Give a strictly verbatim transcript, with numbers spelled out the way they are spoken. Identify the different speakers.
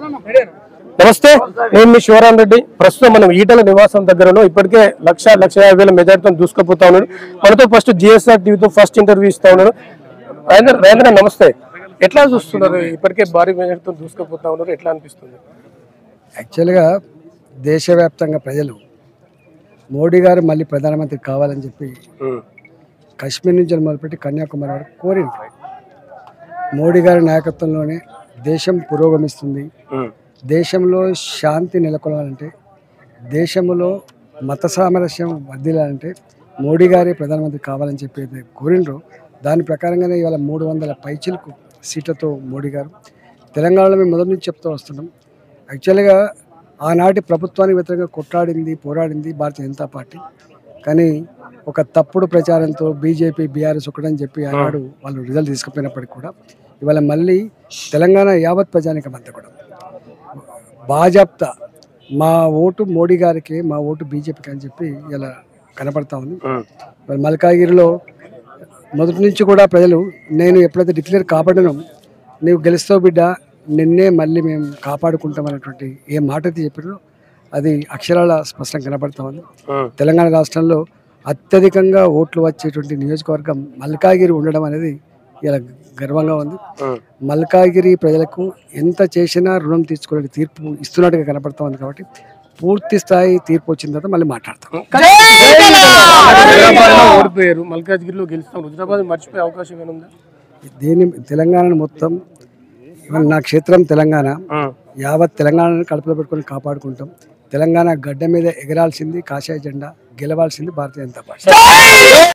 Speaker 1: నమస్తే, నేను మీ శివరాం రెడ్డి. ప్రస్తుతం మనం ఈటల నివాసం దగ్గరలో ఇప్పటికే లక్ష లక్ష యాభై వేల మెజార్టీతో దూసుకుపోతా ఉన్నాడు. మనతో ఫస్ట్ జిఎస్ఆర్ టీవీతో ఫస్ట్ ఇంటర్వ్యూ ఇస్తా ఉన్నాడు. రాజేంద్ర రాజేంద్ర నమస్తే. ఎట్లా చూస్తున్నారు? ఇప్పటికే భారీ మెజార్టీతో దూసుకుపోతా ఉన్నారు, ఎట్లా అనిపిస్తుంది?
Speaker 2: యాక్చువల్గా దేశవ్యాప్తంగా ప్రజలు మోడీ గారు మళ్ళీ ప్రధానమంత్రి కావాలని చెప్పి కాశ్మీర్ నుంచి మొదలుపెట్టి కన్యాకుమారి వరకు కోరింది. మోడీ గారి నాయకత్వంలోనే దేశం పురోగమిస్తుంది, దేశంలో శాంతి నెలకొనాలంటే, దేశంలో మత సామరస్యం వర్ధిల్లాలంటే మోడీ గారే ప్రధానమంత్రి కావాలని చెప్పి కోరిండ్రు. దాని ప్రకారంగానే ఇవాళ మూడు వందల పైచిలకు సీట్లతో మోడీ గారు తెలంగాణలో మేము మొదటి నుంచి చెప్తూ వస్తున్నాం. యాక్చువల్గా ఆనాటి ప్రభుత్వానికి వ్యతిరేకంగా కొట్లాడింది, పోరాడింది భారతీయ జనతా పార్టీ. కానీ ఒక తప్పుడు ప్రచారంతో బీజేపీ బీఆర్ఎస్ ఒకటని చెప్పి ఆనాడు వాళ్ళు రిజల్ట్ తీసుకుపోయినప్పటికీ కూడా ఇవాళ మళ్ళీ తెలంగాణ యావత్ ప్రజానికం అంతా కూడా బాజాప్తా మా ఓటు మోడీ గారికి, మా ఓటు బీజేపీకి అని చెప్పి ఇలా కనపడతా ఉంది. మరి మల్కాగిరిలో మొదటి నుంచి కూడా ప్రజలు నేను ఎప్పుడైతే డిక్లేర్ కాబడినో నీవు గెలుస్తావు బిడ్డ, నిన్నే మళ్ళీ మేము కాపాడుకుంటాం అనేటువంటి ఏ మాట అయితే చెప్పారో అది అక్షరాల స్పష్టంగా కనపడతా ఉంది. తెలంగాణ రాష్ట్రంలో అత్యధికంగా ఓట్లు వచ్చేటువంటి నియోజకవర్గం మల్కాగిరి ఉండడం అనేది ఇలా గర్వంగా ఉంది. మల్కాగిరి ప్రజలకు ఎంత చేసినా రుణం తీర్చుకునే తీర్పు ఇస్తున్నట్టుగా కనపడతా ఉంది. కాబట్టి పూర్తి స్థాయి తీర్పు వచ్చిన తర్వాత మళ్ళీ మాట్లాడతాం.
Speaker 1: ఓడిపోయారు, మల్కాజ్గిరిలో గెలుస్తాం, హుజరాబాద్ మర్చిపోయే అవకాశం ఏముందా?
Speaker 2: దీని తెలంగాణను మొత్తం నా క్షేత్రం తెలంగాణ, యావత్ తెలంగాణను కడుపులో పెట్టుకొని కాపాడుకుంటాం. తెలంగాణ గడ్డ మీద ఎగరాల్సింది కాషాయ జెండా, గెలవాల్సింది భారతీయ జనతా పార్టీ.